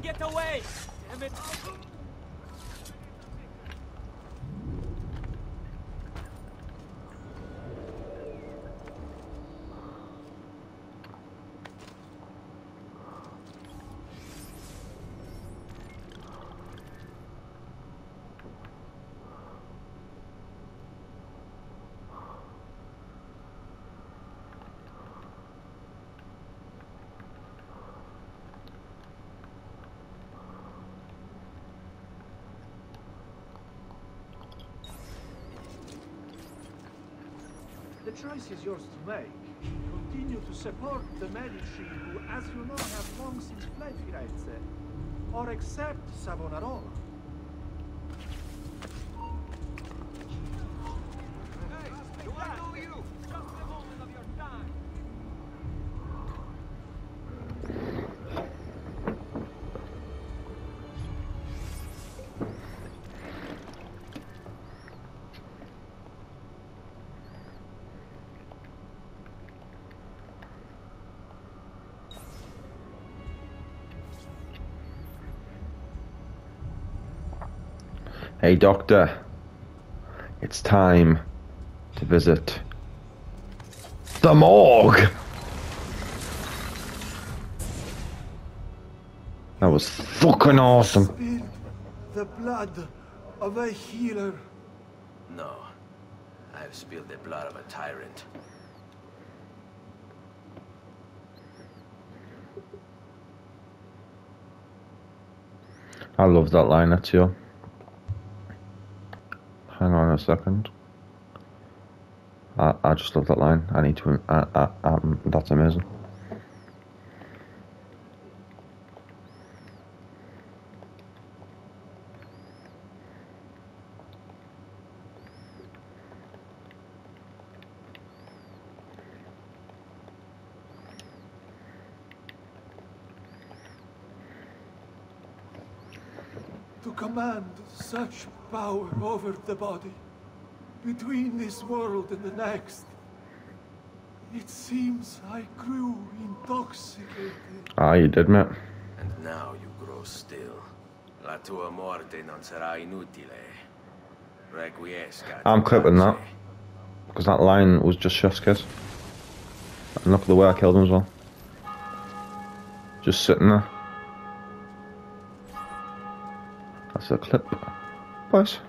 get away! Damn it! The choice is yours to make. Continue to support the Medici, who, as you know, have long since fled Firenze, or accept Savonarola. Hey, do I know you? Just a moment of your time. Hey doctor, it's time to visit the morgue. That was fucking awesome. Spilled the blood of a healer. No. I've spilled the blood of a tyrant. I love that line, that's you. Hang on a second. I just love that line. I need to. That's amazing. To command such power over the body, between this world and the next. It seems I grew intoxicated. Ah, you did, mate. And now you grow still. La tua morte non sarà inutile. Requiescat. I'm clipping that. Because that line was just chef's kiss. And look at the way I killed him as well. Just sitting there. That's a clip. Boys.